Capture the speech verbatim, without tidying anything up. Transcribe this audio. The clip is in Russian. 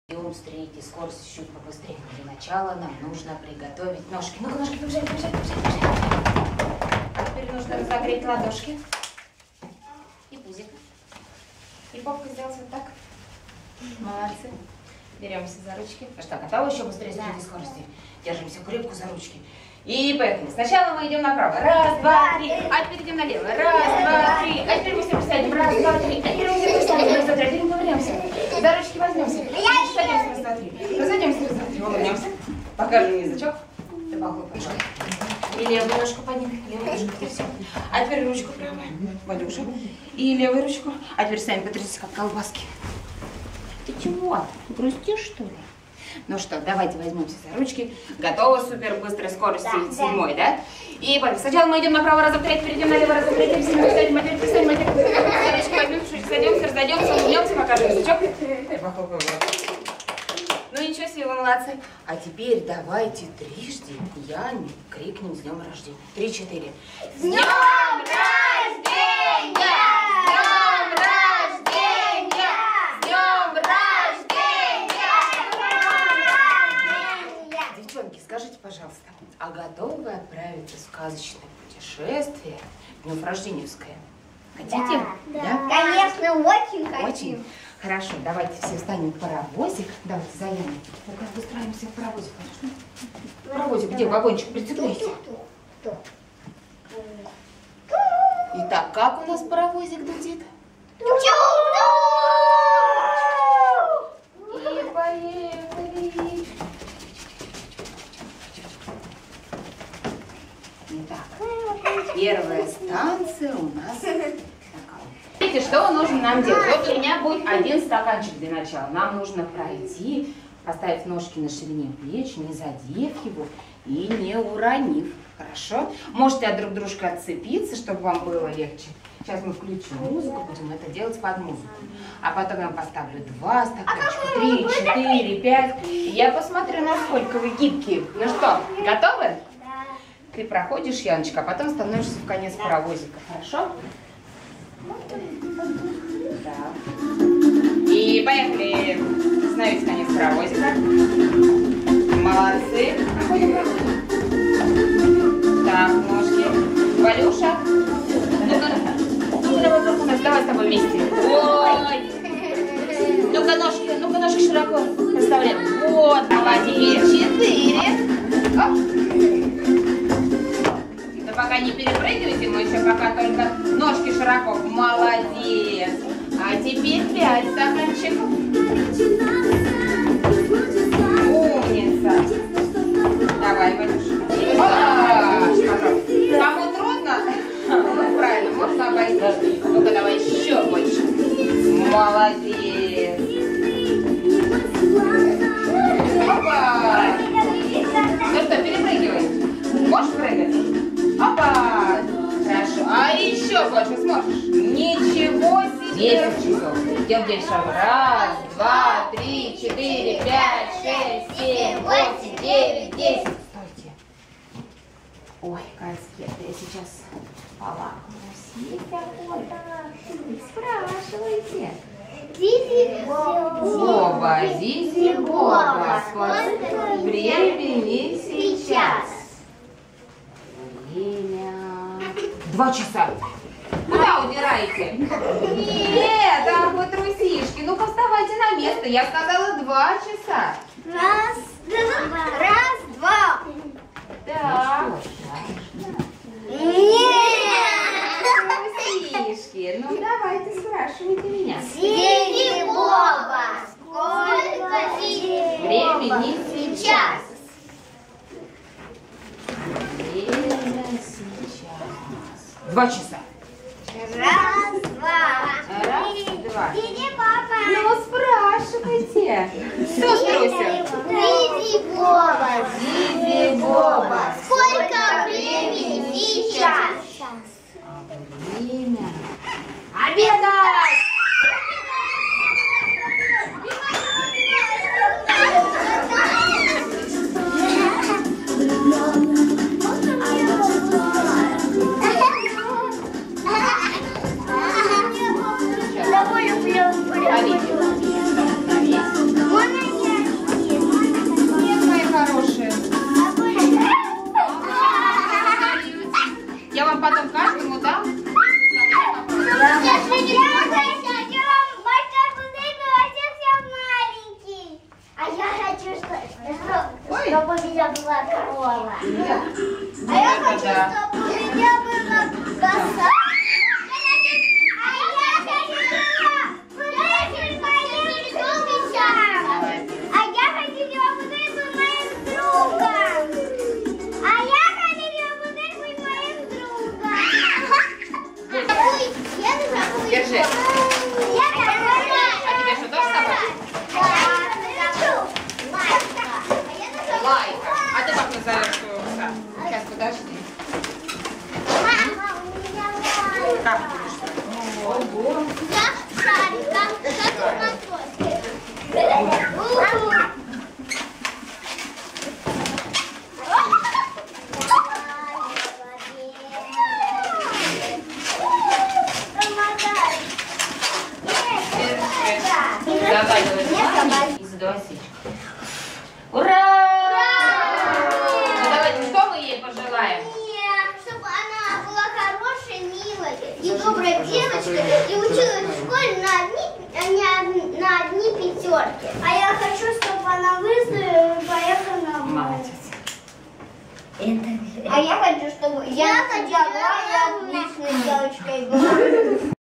Быстрее, скорость чуть побыстрее. Для начала нам нужно приготовить ножки. Ну-ка, ножки, побежали, побежали, побежали, побежали. А теперь нужно разогреть ладошки. И пузик. И попку сделать вот так. Молодцы. Беремся за ручки. Ну что, готовы? Еще быстрее, среди скорости. Держимся крепко за ручки. И поехали. Сначала мы идем направо. Раз, два, три. А теперь идем налево. Раз, два, три. А теперь мы все присядем. Раз, два, три. А теперь мы все присядем. Раз, два, три. А теперь мы повернемся. За ручки возьмемся. Садимся. Раз, два, три. Разойдемся. Раз, два, три. Улыбнемся. Покажем язычок. Ты похлопаешь. И левую ножку поднимем. Левую ножку. Теперь все. А теперь ручку правую. Валюша. И левую ручку. А теперь сами потряситесь, как колбаски. Ты чего? Грустишь, что ли? Ну что, давайте возьмемся за ручки. Готово, супер, быстрой скорости, да, седьмой, да? да? И сначала мы идем направо, разом треть, перейдем налево, разом треть, перейдем, присядем, а теперь присядем, а теперь за ручки возьмем, чуть садимся, разойдемся, улыбнемся, покажем язычок. Ну ничего себе, вы молодцы. А теперь давайте трижды Яне крикнем с днем рождения. Три-четыре. С днем рождения! Скажите, пожалуйста, а готовы вы отправиться в сказочное путешествие дневрожденевское? Хотите? Да, да? да. Конечно, очень хотим. Очень. Хорошо, давайте все встанем в паровозик. Давайте за Яной. Ну-ка, выстраиваемся в паровозик, конечно. Паровозик, где вагончик? Прицепляйте. Итак, как у нас паровозик гудит? И поехали. Итак, первая станция у нас такая. Видите, что нужно нам делать? Вот у меня будет один стаканчик для начала. Нам нужно пройти, поставив ножки на ширине плеч, не задев его и не уронив. Хорошо? Можете от друг дружка отцепиться, чтобы вам было легче. Сейчас мы включим музыку, будем это делать под музыку. А потом я поставлю два стаканчика, три, четыре, пять. И я посмотрю, насколько вы гибкие. Ну что, готовы? Ты проходишь, Яночка, а потом становишься в конец паровозика. Хорошо? Так. И поехали. Становись в конец паровозика. Молодцы. Проходим, проходим. Так, ножки. Валюша. Ну-ка, ну-ка, давай, вокруг нас. Давай с тобой вместе. Ой. Ну-ка, ножки, ну-ка, ножки широко расставляем. Вот, молодец. Четыре. Оп. Пока не перепрыгивайте, мы еще пока только ножки широко. Молодец. А теперь пять стаканчиков. Умница. Давай, Валюша. Кому трудно? Ну, правильно, можно обойти. Ну-ка, давай еще больше. Молодец. Опа. Ну что, перепрыгивай. Можешь прыгать? Опа! Хорошо. А еще больше сможешь? Ничего себе! десять часов. Идем десять шагов. Раз, два, три, четыре, пять, шесть, семь, восемь, девять, десять. Стойте. Ой, конспекты. Я сейчас полакомлюсь. Есть охота? Спрашивайте. Зизи Боба. Боба, Зизи Боба. Сколько времени сейчас? Время. Два часа. Куда удираете? Нет, ах вы трусишки. Ну-ка вставайте на место. Я сказала два часа. Раз, два. Раз, два. Так. Нет. Трусишки. Ну давайте спрашивайте меня. Зизи Боба. Сколько времени сейчас? Два часа. Раз, два. Раз, два. Зизи Боба. Ну, спрашивайте. Кто струсил? Зизи Боба. Зизи Боба. Сколько времени сейчас? Время. Обедать! Давай, люблю. А видео? Можно девочкой и доброй девочкой и училась в школе на одни, а не на одни пятерки. А я хочу, чтобы она выздоровела и поехала на море. Молодец. Это... А я хочу, чтобы я, я отличной девочкой была.